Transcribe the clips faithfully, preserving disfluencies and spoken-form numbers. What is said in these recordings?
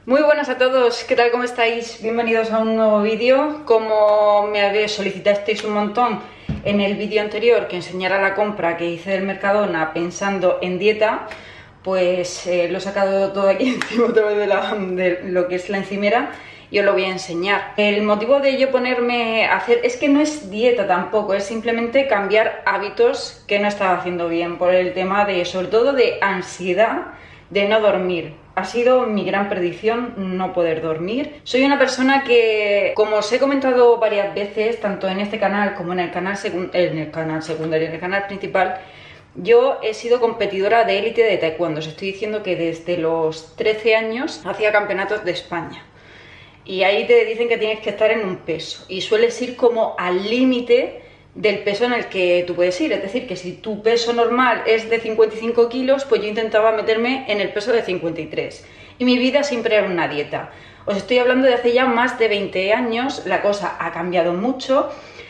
Muy buenas a todos, ¿qué tal? ¿Cómo estáis? Bienvenidos a un nuevo vídeo. Como me habéis solicitasteis un montón en el vídeo anterior que enseñara la compra que hice del Mercadona pensando en dieta, pues eh, lo he sacado todo aquí encima otra vez de, la, de lo que es la encimera y os lo voy a enseñar. El motivo de yo ponerme a hacer es que no es dieta tampoco, es simplemente cambiar hábitos que no estaba haciendo bien por el tema de, sobre todo, de ansiedad de no dormir. Ha sido mi gran perdición no poder dormir. Soy una persona que, como os he comentado varias veces, tanto en este canal como en el canal, en el canal secundario, en el canal principal, yo he sido competidora de élite de taekwondo. Os estoy diciendo que desde los trece años hacía campeonatos de España. Y ahí te dicen que tienes que estar en un peso. Y sueles ir como al límite del peso en el que tú puedes ir, es decir, que si tu peso normal es de cincuenta y cinco kilos, pues yo intentaba meterme en el peso de cincuenta y tres, y mi vida siempre era una dieta. Os estoy hablando de hace ya más de veinte años, la cosa ha cambiado mucho,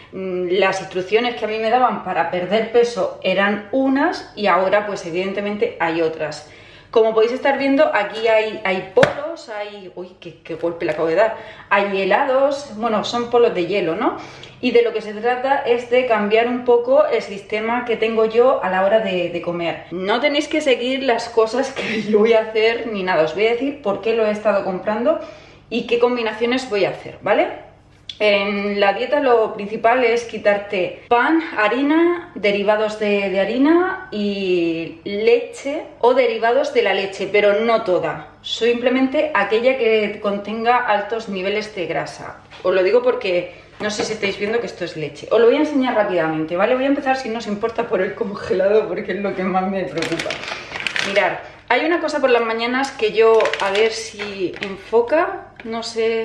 las instrucciones que a mí me daban para perder peso eran unas y ahora pues evidentemente hay otras. Como podéis estar viendo, aquí hay, hay polos, hay... Uy, qué, qué golpe le acabo de dar. Hay helados, bueno, son polos de hielo, ¿no? Y de lo que se trata es de cambiar un poco el sistema que tengo yo a la hora de, de comer. No tenéis que seguir las cosas que yo voy a hacer ni nada. Os voy a decir por qué lo he estado comprando y qué combinaciones voy a hacer, ¿vale? En la dieta lo principal es quitarte pan, harina, derivados de, de harina y leche o derivados de la leche, pero no toda, simplemente aquella que contenga altos niveles de grasa. Os lo digo porque no sé si estáis viendo que esto es leche. Os lo voy a enseñar rápidamente, ¿vale? Voy a empezar, si no os importa, por el congelado porque es lo que más me preocupa. Mirad, hay una cosa por las mañanas que yo, a ver si enfoca, no sé...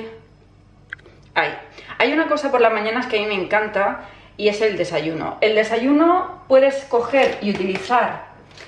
Ahí. Hay una cosa por las mañanas que a mí me encanta y es el desayuno. El desayuno puedes coger y utilizar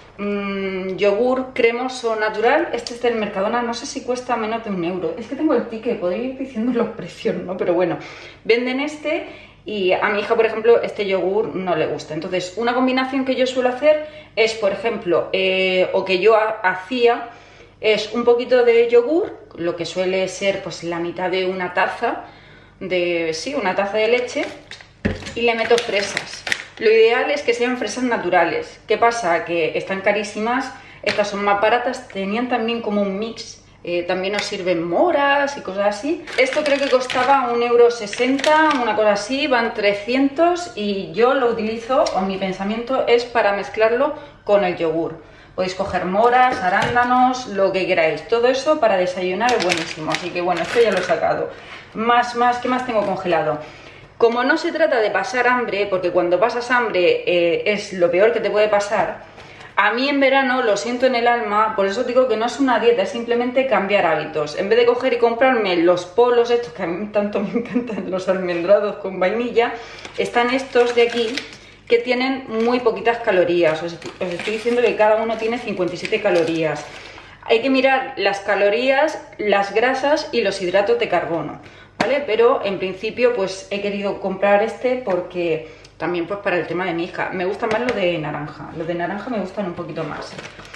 mmm, yogur cremoso natural. Este es del Mercadona, no sé si cuesta menos de un euro. Es que tengo el ticket, podría ir diciendo los precios, ¿no? Pero bueno, venden este y a mi hija, por ejemplo, este yogur no le gusta. Entonces, una combinación que yo suelo hacer es, por ejemplo, eh, o que yo hacía, es un poquito de yogur, lo que suele ser pues la mitad de una taza, de sí, una taza de leche, y le meto fresas. Lo ideal es que sean fresas naturales. ¿Qué pasa? Que están carísimas, estas son más baratas, tenían también como un mix, eh, también nos sirven moras y cosas así. Esto creo que costaba un euro sesenta, una cosa así, van trescientos y yo lo utilizo, o mi pensamiento es para mezclarlo con el yogur. Podéis coger moras, arándanos, lo que queráis, todo eso para desayunar es buenísimo, así que bueno, esto ya lo he sacado. Más, más, ¿qué más tengo congelado? Como no se trata de pasar hambre, porque cuando pasas hambre eh, es lo peor que te puede pasar, a mí en verano lo siento en el alma, por eso digo que no es una dieta, es simplemente cambiar hábitos. En vez de coger y comprarme los polos estos, que a mí tanto me encantan, los almendrados con vainilla, están estos de aquí, que tienen muy poquitas calorías. Os estoy, os estoy diciendo que cada uno tiene cincuenta y siete calorías. Hay que mirar las calorías, las grasas y los hidratos de carbono, ¿vale? Pero en principio pues he querido comprar este porque también pues para el tema de mi hija. Me gusta más lo de naranja, los de naranja me gustan un poquito más.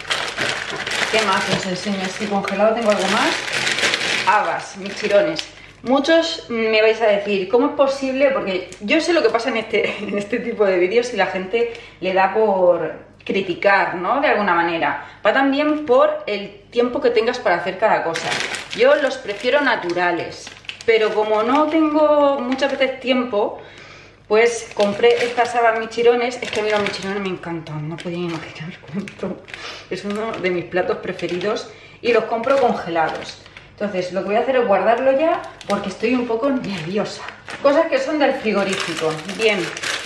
¿Qué más os enseño? Si congelado tengo algo más. Habas, mis chirones. Muchos me vais a decir, ¿cómo es posible? Porque yo sé lo que pasa en este, en este tipo de vídeos y la gente le da por criticar, ¿no? De alguna manera. Va también por el tiempo que tengas para hacer cada cosa. Yo los prefiero naturales, pero como no tengo muchas veces tiempo, pues compré estas habas michirones. Es que a mí los michirones me encantan, no podía imaginar cuánto. Es uno de mis platos preferidos y los compro congelados. Entonces lo que voy a hacer es guardarlo ya porque estoy un poco nerviosa. Cosas que son del frigorífico. Bien,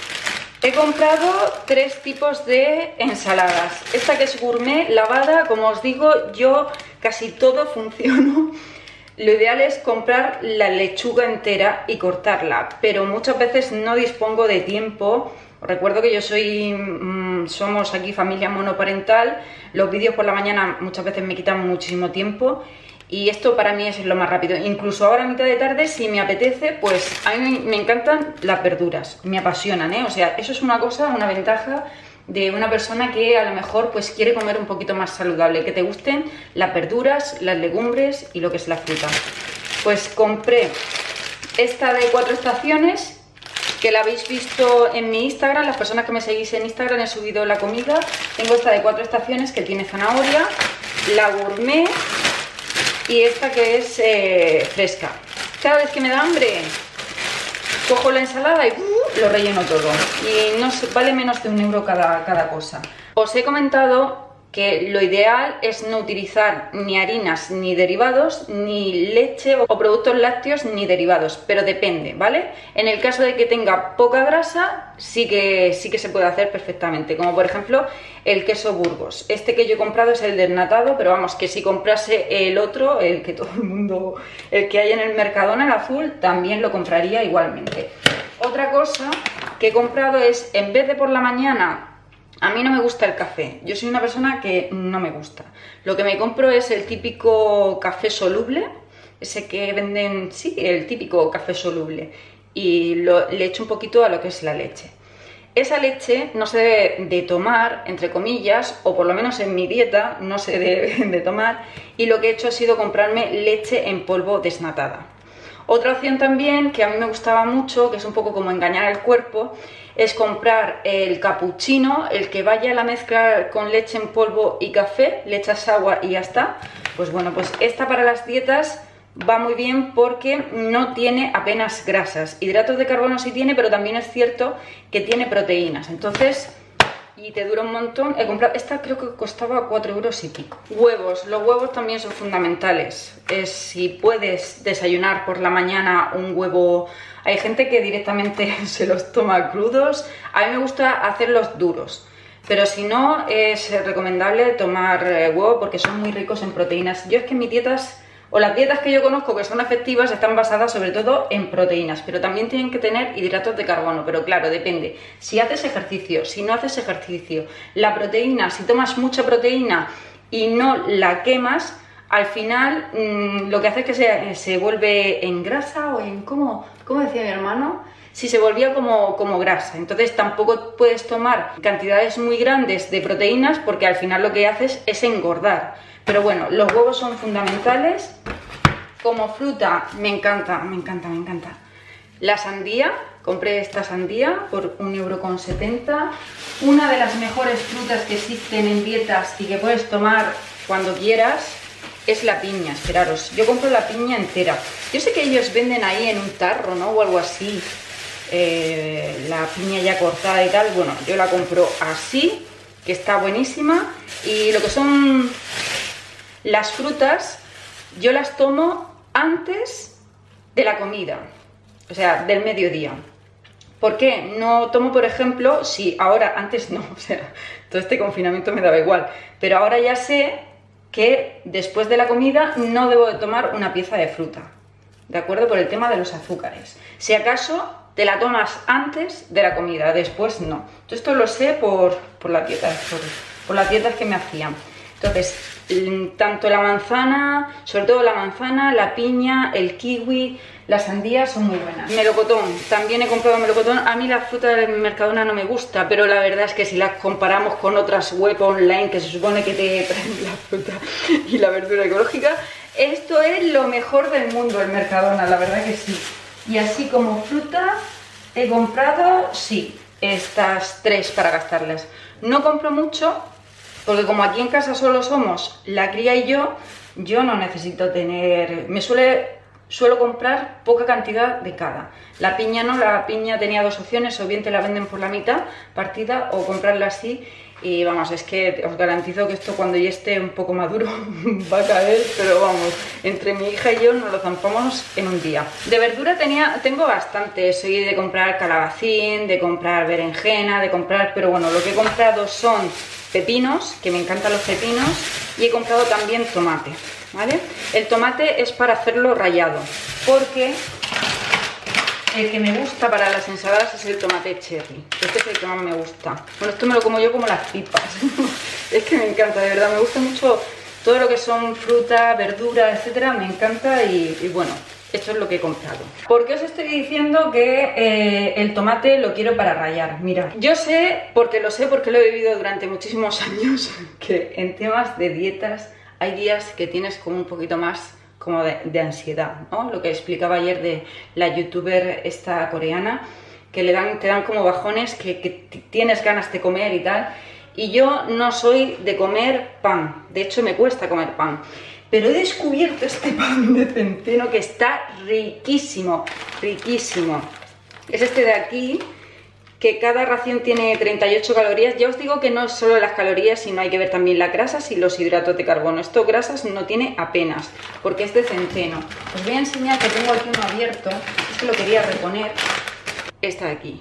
he comprado tres tipos de ensaladas. Esta que es gourmet, lavada, como os digo, yo casi todo funciono. Lo ideal es comprar la lechuga entera y cortarla, pero muchas veces no dispongo de tiempo. Os recuerdo que yo soy, mmm, somos aquí familia monoparental, los vídeos por la mañana muchas veces me quitan muchísimo tiempo y esto para mí es lo más rápido. Incluso ahora a mitad de tarde, si me apetece, pues a mí me encantan las verduras, me apasionan, ¿eh? O sea, eso es una cosa, una ventaja de una persona que a lo mejor pues quiere comer un poquito más saludable, que te gusten las verduras, las legumbres y lo que es la fruta. Pues compré esta de Cuatro Estaciones, que la habéis visto en mi Instagram, las personas que me seguís en Instagram he subido la comida. Tengo esta de Cuatro Estaciones que tiene zanahoria, la gourmet y esta que es eh, fresca. Cada vez que me da hambre cojo la ensalada y uh, lo relleno todo. Y no sé, vale menos de un euro cada, cada cosa. Os he comentado que lo ideal es no utilizar ni harinas ni derivados, ni leche o productos lácteos ni derivados, pero depende, ¿vale? En el caso de que tenga poca grasa, sí que, sí que se puede hacer perfectamente, como por ejemplo el queso Burgos. Este que yo he comprado es el desnatado, pero vamos, que si comprase el otro, el que todo el mundo, el que hay en el Mercadona, el azul, también lo compraría igualmente. Otra cosa que he comprado es, en vez de por la mañana... A mí no me gusta el café, yo soy una persona que no me gusta. Lo que me compro es el típico café soluble, ese que venden, sí, el típico café soluble. Y lo, le echo un poquito a lo que es la leche. Esa leche no se debe de tomar, entre comillas, o por lo menos en mi dieta no se debe de tomar. Y lo que he hecho ha sido comprarme leche en polvo desnatada. Otra opción también, que a mí me gustaba mucho, que es un poco como engañar al cuerpo, es comprar el capuchino, el que vaya a la mezcla con leche en polvo y café, le echas agua y ya está. Pues bueno, pues esta para las dietas va muy bien porque no tiene apenas grasas. Hidratos de carbono sí tiene, pero también es cierto que tiene proteínas. Entonces... y te dura un montón. He comprado, esta creo que costaba cuatro euros y pico. Huevos, los huevos también son fundamentales. Es, si puedes desayunar por la mañana un huevo, hay gente que directamente se los toma crudos. A mí me gusta hacerlos duros, pero si no es recomendable tomar huevo porque son muy ricos en proteínas. Yo es que mis dietas, o las dietas que yo conozco que son efectivas, están basadas sobre todo en proteínas, pero también tienen que tener hidratos de carbono, pero claro, depende. Si haces ejercicio, si no haces ejercicio, la proteína, si tomas mucha proteína y no la quemas, al final mmm, lo que hace es que se, se vuelve en grasa o en, ¿cómo, cómo decía mi hermano? Si se volvía como, como grasa. Entonces tampoco puedes tomar cantidades muy grandes de proteínas porque al final lo que haces es engordar. Pero bueno, los huevos son fundamentales. Como fruta, me encanta, me encanta, me encanta. La sandía, compré esta sandía por un euro con setenta. Una de las mejores frutas que existen en dietas y que puedes tomar cuando quieras es la piña, esperaros. Yo compro la piña entera. Yo sé que ellos venden ahí en un tarro, ¿no? O algo así. Eh, la piña ya cortada y tal. Bueno, yo la compro así, que está buenísima. Y lo que son... las frutas yo las tomo antes de la comida, o sea, del mediodía. ¿Por qué? No tomo, por ejemplo, si ahora, antes no, o sea, todo este confinamiento me daba igual, pero ahora ya sé que después de la comida no debo de tomar una pieza de fruta, ¿de acuerdo? Por el tema de los azúcares. Si acaso te la tomas antes de la comida, después no. Yo esto lo sé por, por las dietas, por, por las dietas que me hacían. Entonces, tanto la manzana, sobre todo la manzana, la piña, el kiwi, la sandía son muy buenas. Melocotón, también he comprado melocotón. A mí la fruta del Mercadona no me gusta, pero la verdad es que si las comparamos con otras web online que se supone que te traen la fruta y la verdura ecológica, esto es lo mejor del mundo, el Mercadona, la verdad que sí. Y así como fruta he comprado, sí, estas tres para gastarlas. No compro mucho, porque como aquí en casa solo somos la cría y yo, yo no necesito tener... Me suele, suelo comprar poca cantidad de cada. La piña no, la piña tenía dos opciones, o bien te la venden por la mitad partida o comprarla así. Y vamos, es que os garantizo que esto cuando ya esté un poco maduro va a caer, pero vamos, entre mi hija y yo nos lo zampamos en un día. De verdura tenía, tengo bastante, soy de comprar calabacín, de comprar berenjena, de comprar... Pero bueno, lo que he comprado son pepinos, que me encantan los pepinos, y he comprado también tomate, ¿vale? El tomate es para hacerlo rallado, porque el que me gusta para las ensaladas es el tomate cherry. Este es el que más me gusta. Bueno, esto me lo como yo como las pipas. Es que me encanta, de verdad, me gusta mucho todo lo que son fruta, verdura, etcétera, me encanta y, y bueno, Esto es lo que he comprado. ¿Por qué os estoy diciendo que eh, el tomate lo quiero para rallar? Mirad, yo sé, porque lo sé, porque lo he vivido durante muchísimos años, que en temas de dietas hay días que tienes como un poquito más como de, de ansiedad, ¿no? Lo que explicaba ayer de la youtuber esta coreana, que le dan, te dan como bajones, que, que tienes ganas de comer y tal. Y yo no soy de comer pan, de hecho me cuesta comer pan. Pero he descubierto este pan de centeno que está riquísimo, riquísimo. Es este de aquí, que cada ración tiene treinta y ocho calorías. Ya os digo que no es solo las calorías, sino hay que ver también las grasas y los hidratos de carbono. Esto grasas no tiene apenas, porque es de centeno. Os voy a enseñar que tengo aquí uno abierto, es que lo quería reponer. Esta de aquí.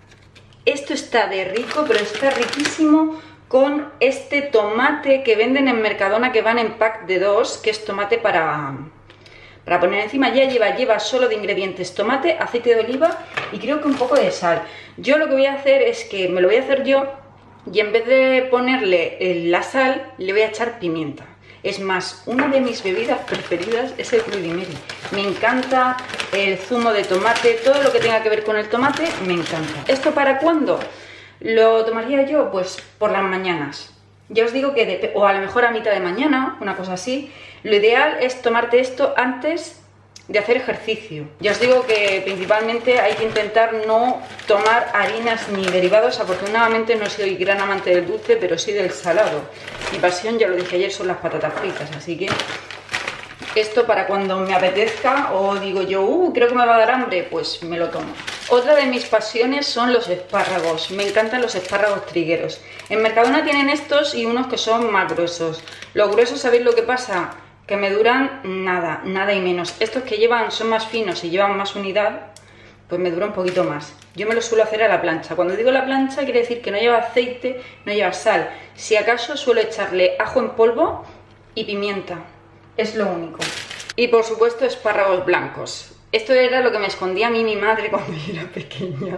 Esto está de rico, pero está riquísimo con este tomate que venden en Mercadona, que van en pack de dos, que es tomate para, para poner encima. Ya lleva, lleva solo de ingredientes tomate, aceite de oliva y creo que un poco de sal. Yo lo que voy a hacer es que me lo voy a hacer yo y en vez de ponerle la sal, le voy a echar pimienta. Es más, una de mis bebidas preferidas es el Bloody Mary. Me encanta el zumo de tomate, todo lo que tenga que ver con el tomate, me encanta. ¿Esto para cuándo? Lo tomaría yo, pues por las mañanas. Ya os digo que, de, o a lo mejor a mitad de mañana, una cosa así. Lo ideal es tomarte esto antes de hacer ejercicio. Ya os digo que principalmente hay que intentar no tomar harinas ni derivados. Afortunadamente no soy gran amante del dulce, pero sí del salado. Mi pasión, ya lo dije ayer, son las patatas fritas, así que esto para cuando me apetezca o digo yo, uh, creo que me va a dar hambre, pues me lo tomo. Otra de mis pasiones son los espárragos. Me encantan los espárragos trigueros. En Mercadona tienen estos y unos que son más gruesos. Los gruesos, ¿sabéis lo que pasa? Que me duran nada, nada y menos. Estos que llevan son más finos y llevan más unidad, pues me dura un poquito más. Yo me lo suelo hacer a la plancha. Cuando digo la plancha quiere decir que no lleva aceite, no lleva sal. Si acaso suelo echarle ajo en polvo y pimienta. Es lo único. Y por supuesto espárragos blancos. Esto era lo que me escondía a mí mi madre cuando yo era pequeña.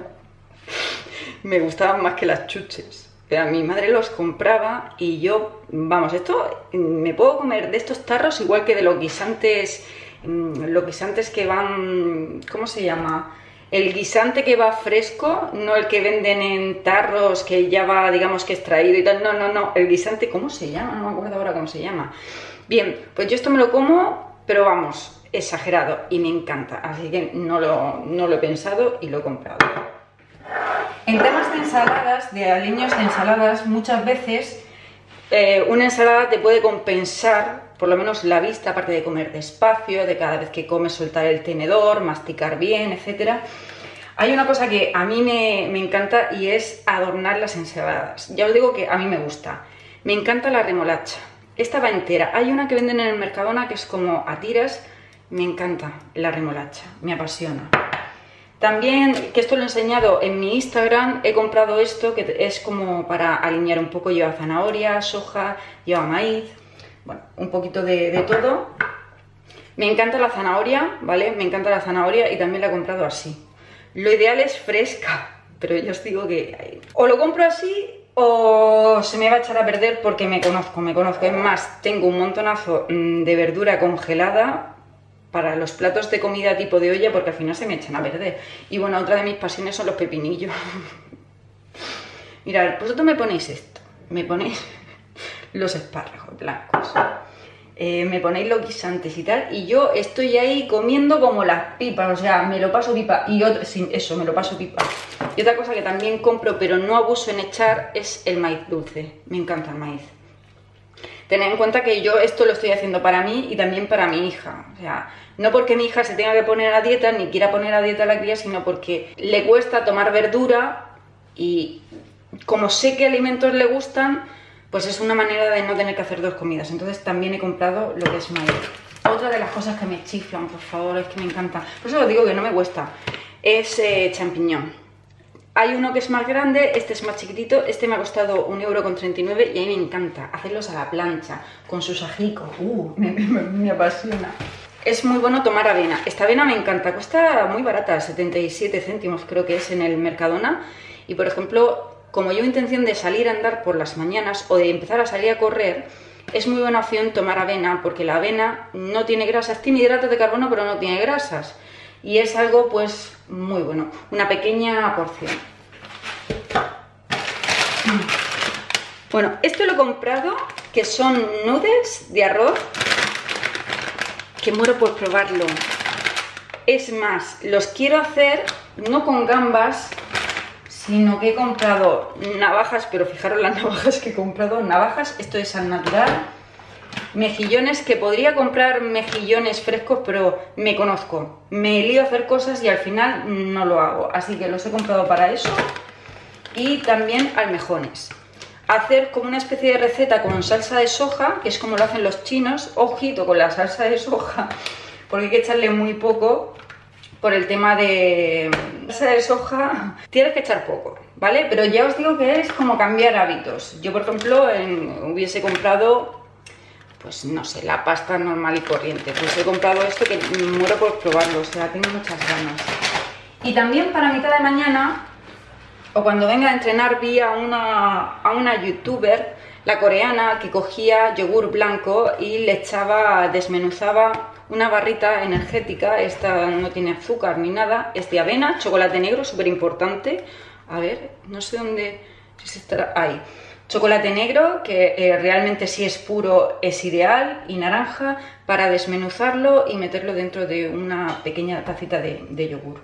Me gustaban más que las chuches. Pero mi madre los compraba y yo, vamos, esto me puedo comer de estos tarros igual que de los guisantes, los guisantes que van, ¿cómo se llama? El guisante que va fresco, no el que venden en tarros que ya va, digamos que extraído y tal, no, no, no, el guisante, ¿cómo se llama? No me acuerdo ahora cómo se llama. Bien, pues yo esto me lo como, pero vamos, exagerado y me encanta, así que no lo, no lo he pensado y lo he comprado. En temas de ensaladas, de aliños de ensaladas, muchas veces eh, una ensalada te puede compensar, por lo menos la vista, aparte de comer despacio, de cada vez que comes soltar el tenedor, masticar bien, etcétera. Hay una cosa que a mí me, me encanta y es adornar las ensaladas. Ya os digo que a mí me gusta. Me encanta la remolacha. Esta va entera. Hay una que venden en el Mercadona que es como a tiras. Me encanta la remolacha, me apasiona. También, que esto lo he enseñado en mi Instagram, he comprado esto que es como para alinear un poco. Lleva zanahoria, soja, lleva maíz, bueno, un poquito de, de todo. Me encanta la zanahoria, ¿vale? Me encanta la zanahoria y también la he comprado así. Lo ideal es fresca, pero yo os digo que o lo compro así o se me va a echar a perder porque me conozco, me conozco. Es más, tengo un montonazo de verdura congelada para los platos de comida tipo de olla porque al final se me echan a perder. Y bueno, otra de mis pasiones son los pepinillos. Mirad, vosotros me ponéis esto, me ponéis los espárragos blancos, eh, me ponéis los guisantes y tal, y yo estoy ahí comiendo como las pipas, o sea, me lo paso pipa. Y otra, sí, eso, me lo paso pipa. Y otra cosa que también compro, pero no abuso en echar, es el maíz dulce. Me encanta el maíz. Tened en cuenta que yo esto lo estoy haciendo para mí y también para mi hija. O sea, no porque mi hija se tenga que poner a dieta, ni quiera poner a dieta a la cría, sino porque le cuesta tomar verdura y como sé qué alimentos le gustan, pues es una manera de no tener que hacer dos comidas. Entonces también he comprado lo que es maíz. Otra de las cosas que me chiflan, por favor, es que me encanta. Por eso os digo que no me cuesta. Es eh, champiñón. Hay uno que es más grande, este es más chiquitito, este me ha costado un euro con treinta y nueve y a mí me encanta hacerlos a la plancha, con sus ajicos, uh, me, me, me apasiona. Es muy bueno tomar avena, esta avena me encanta, cuesta muy barata, setenta y siete céntimos creo que es en el Mercadona. Y por ejemplo, como yo intención de salir a andar por las mañanas o de empezar a salir a correr, es muy buena opción tomar avena, porque la avena no tiene grasas, tiene hidratos de carbono, pero no tiene grasas. Y es algo pues muy bueno, una pequeña porción. Bueno, esto lo he comprado, que son noodles de arroz, que muero por probarlo. Es más, los quiero hacer no con gambas, sino que he comprado navajas, pero fijaros las navajas que he comprado, navajas, esto es al natural, mejillones, que podría comprar mejillones frescos, pero me conozco, me lío a hacer cosas y al final no lo hago, así que los he comprado para eso. Y también almejones. Hacer como una especie de receta con salsa de soja, que es como lo hacen los chinos. Ojito con la salsa de soja, porque hay que echarle muy poco por el tema de salsa de soja. Tienes que echar poco, ¿vale? Pero ya os digo que es como cambiar hábitos. Yo, por ejemplo, en, hubiese comprado, pues no sé, la pasta normal y corriente. Pues he comprado esto que muero por probarlo, o sea, tengo muchas ganas. Y también para mitad de mañana, o cuando venga a entrenar, vi a una, a una youtuber, la coreana, que cogía yogur blanco y le echaba, desmenuzaba una barrita energética. Esta no tiene azúcar ni nada, es de avena, chocolate negro, súper importante. A ver, no sé dónde, si se estará ahí. Chocolate negro, que eh, realmente si es puro es ideal, y naranja, para desmenuzarlo y meterlo dentro de una pequeña tacita de, de yogur.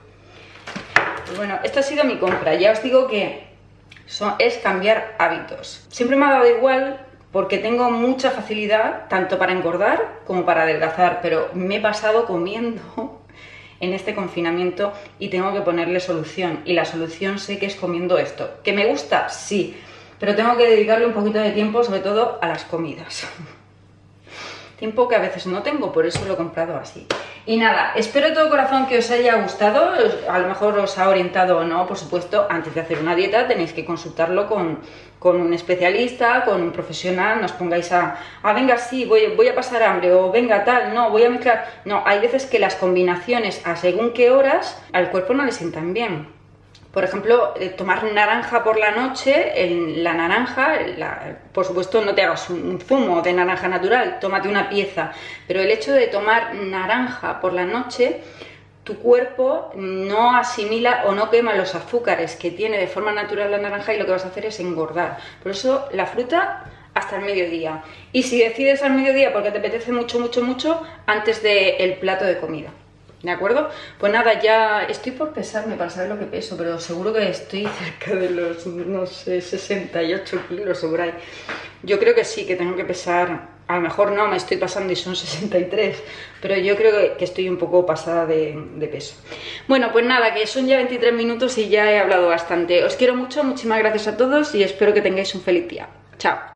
Pues bueno, esta ha sido mi compra. Ya os digo que son, es cambiar hábitos. Siempre me ha dado igual porque tengo mucha facilidad tanto para engordar como para adelgazar, pero me he pasado comiendo en este confinamiento y tengo que ponerle solución. Y la solución sé que es comiendo esto. ¿Que me gusta? Sí, pero tengo que dedicarle un poquito de tiempo, sobre todo a las comidas. Tiempo que a veces no tengo, por eso lo he comprado así. Y nada, espero de todo corazón que os haya gustado. A lo mejor os ha orientado o no, por supuesto. Antes de hacer una dieta tenéis que consultarlo con, con un especialista, con un profesional. No os pongáis a, ah, venga, sí, voy, voy a pasar hambre, o venga, tal, no, voy a mezclar. No, hay veces que las combinaciones a según qué horas al cuerpo no le sientan bien. Por ejemplo, tomar naranja por la noche, el, la naranja, la, por supuesto no te hagas un, un zumo de naranja natural, tómate una pieza, pero el hecho de tomar naranja por la noche, tu cuerpo no asimila o no quema los azúcares que tiene de forma natural la naranja y lo que vas a hacer es engordar. Por eso la fruta hasta el mediodía. Y si decides al mediodía porque te apetece mucho, mucho, mucho, antes del plato de comida. ¿De acuerdo? Pues nada, ya estoy por pesarme para saber lo que peso, pero seguro que estoy cerca de los, no sé, sesenta y ocho kilos o por ahí. Yo creo que sí, que tengo que pesar, a lo mejor no, me estoy pasando y son sesenta y tres, pero yo creo que, que estoy un poco pasada de, de peso. Bueno, pues nada, que son ya veintitrés minutos y ya he hablado bastante. Os quiero mucho, muchísimas gracias a todos y espero que tengáis un feliz día. Chao.